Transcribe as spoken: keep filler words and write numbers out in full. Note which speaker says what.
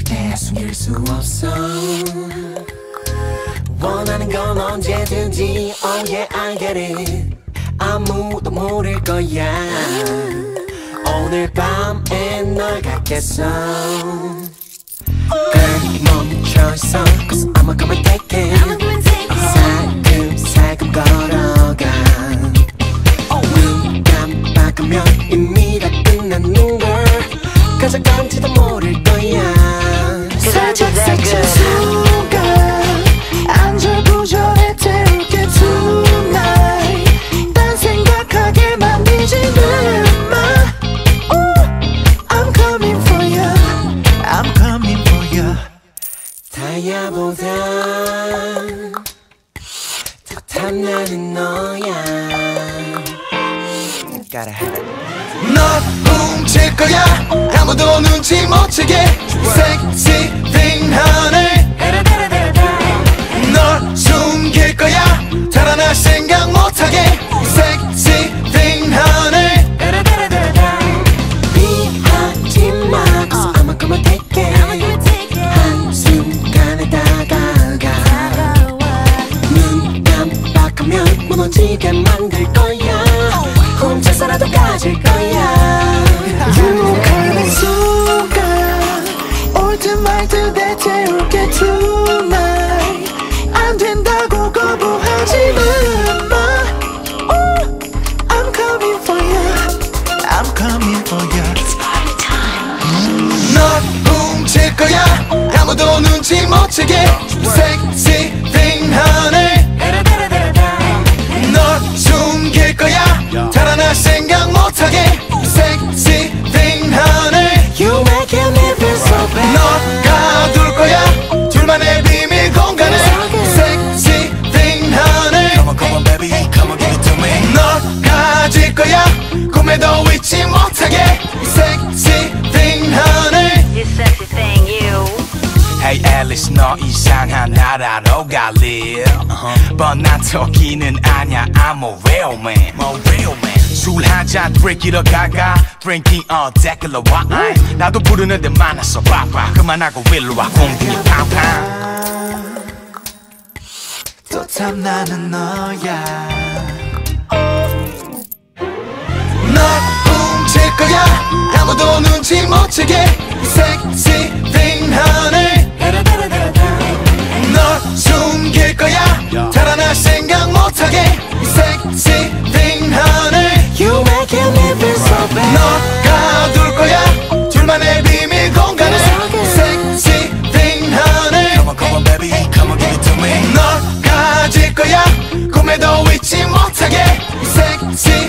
Speaker 1: 절대 숨길 수 없어. 원하는 건 언제든지 Oh yeah I get it. 아무도 모를 거야. 오늘 밤에 널 갖겠어. Girl 멈춰있어 Cause I'ma come and take it. 살금살금 걸어가. 눈 깜빡하면 이미 다 끝났는 걸 가져간지도 모를 거야.
Speaker 2: 살짝 스친 순간 안절부절해 태울게 tonight. 딴 생각하게 만들지는 마. I'm coming for you. I'm coming for you.
Speaker 1: 다이아보다 더 탐나는 너야. Gotta have it.
Speaker 3: 널 훔칠 거야. 아무도 눈치 못 채게. Sexy thing 하네. 널 숨길 거야. 달아날 생각 못하게. Sexy thing 하네.
Speaker 1: 비하지마 Cause I'ma come and take it. 한순간에 다가가. 눈 깜빡하면 무너지게 만들 거야. 혼자서라도 가질 거야.
Speaker 2: 유혹하는 순간 올 듯 말 듯 내 태울게 tonight. 안 된다고 거부하지는 마. I'm coming for you. I'm coming for you. It's party time.
Speaker 3: 널 훔칠 거야. 아무도 눈치 못 채게. Sexy thing 하네. 널 숨길 거야. 달아날 생각 못하게. Sexy thing 하네.
Speaker 1: You making me feel so bad.
Speaker 3: 널 가둘 거야. 둘만의 비밀 공간에. Sexy thing 하네. Come on, come on, baby, come on, give it to me. 널 가질 거야. 꿈에도 잊지 못하게. Sexy thing 하네.
Speaker 4: You sexy thing, you.
Speaker 5: Hey Alice 너 이상한 나라로 갈래. uh-huh. 뻔한 토끼는 아냐 I'm a real man. I'm a real man. 술 한잔 드리키러 가가. Drinking all tequila wine. 나도 부르는 데 많았어 바빠. 그만하고 일로 와 공중이 팡팡.
Speaker 2: 또 탐나는 너야.
Speaker 3: 널 훔칠 거야. 아무도 눈치 못 채게. Sexy thing 하네. 널 숨길 거야. 달아날 생각 못하게. Sexy thing 하네.
Speaker 1: You making me feel so bad.
Speaker 3: 널 가둘 거야. 둘만의 비밀 공간에. Sexy thing 하네. Come on, come on, baby, come on, give it to me. 널 가질 거야. 꿈에도 잊지 못하게. Sexy